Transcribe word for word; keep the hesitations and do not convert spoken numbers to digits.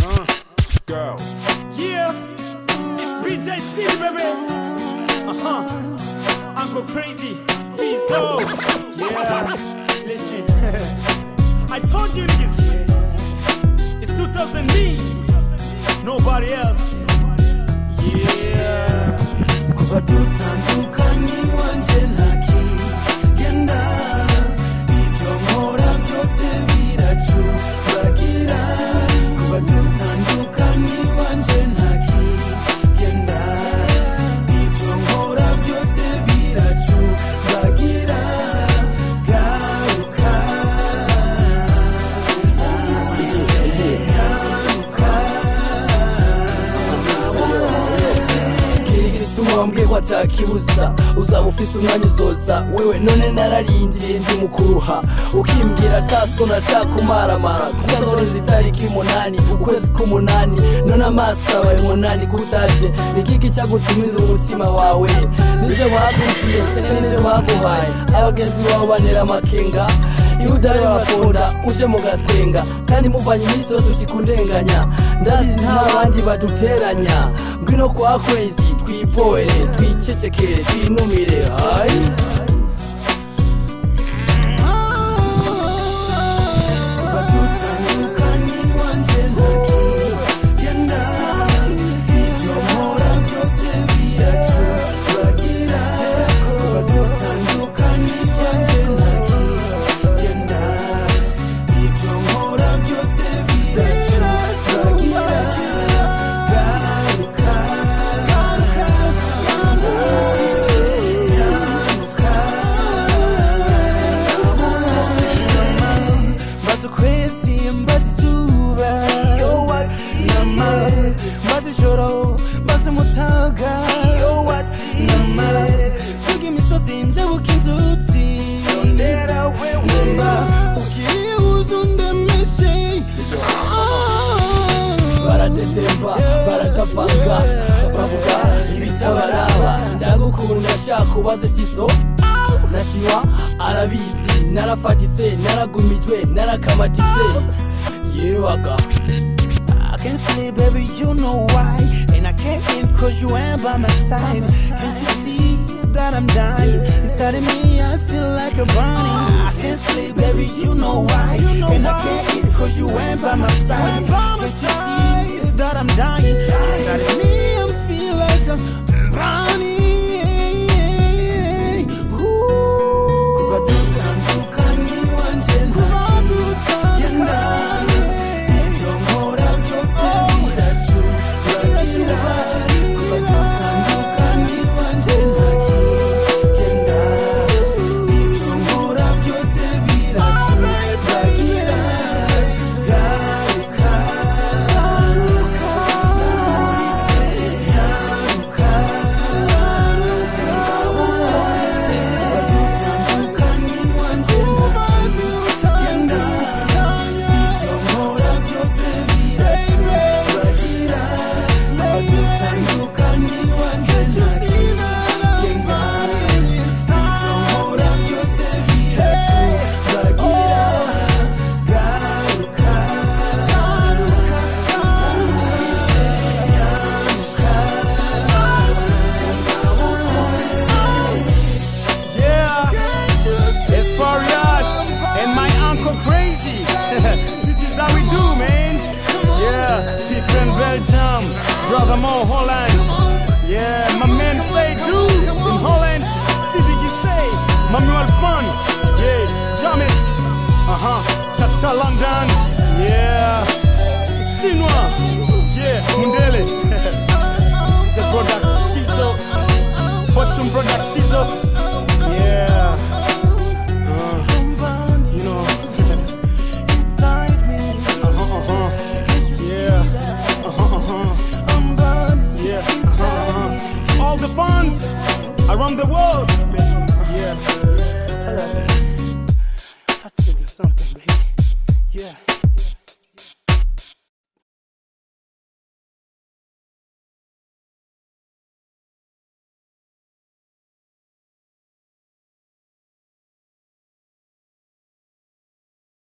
Uh, girl. Yeah, it's B J C, baby. Uh-huh. Uncle Crazy, Fizo. Yeah, listen. I told you niggas, it's two thousand me, nobody else. Yeah. Kuva dutandukanye wanje ntaki genda ibyo nkora byose biracubagira. Kuva dutandukanye wanje ntaki genda ibyo nkora byose biracubagira. Garuka Tumwambwe kwa takibuza uzamufise umwanya uzoza wewe none nararindiriye ndi mukuruha ukimbwira tasona takumaramara kutazora zitariki umunani ukwezi k'umunani none amaso abaye umunani kutaje nikiki cyagutumiza umutima wawe nivyo bakubwiye cyane nivyo baguhaye abagenzi bawe banera amakenga Iudari wafunda uje mugaswenga kandi muvanye iminsi yose ushikundenganya ndabizi n'abandi baduteranya ngwino kwa Crazy twipoere twicecekere twinumire hai Crazy mbasuba yo what nama mbazijoro mbazimutaga yo what nama fugi misozi njabuka inzuzi namba ukiri uzundemeshe baratetemba baratavanga bavuga ibitabaraba ndagukunda shaka ubaze Fizo nashiwa arabizi narafatitse naragumijwe narakamatitse yewaga I can't sleep baby you know why and I can't eat cause you ain't by my side. Can't you see that I'm dying inside of me I feel like a burning. I can't sleep baby you know why and I can't eat cause you ain't by my side. Can't you see that I'm dying inside of me I feel like I'm burning. Belgium, brother Mo Holland. Yeah, my man say do in Holland. City you say, Manuel Fun. Yeah, Jamis. Uh huh. Chacha London. Yeah. Sinwa. Yeah, Mundele. This is a product Shizo. Botchum product Shizo. Yeah. Uh, you know. All the fans around the world. Yeah. Let's do something, baby. Yeah.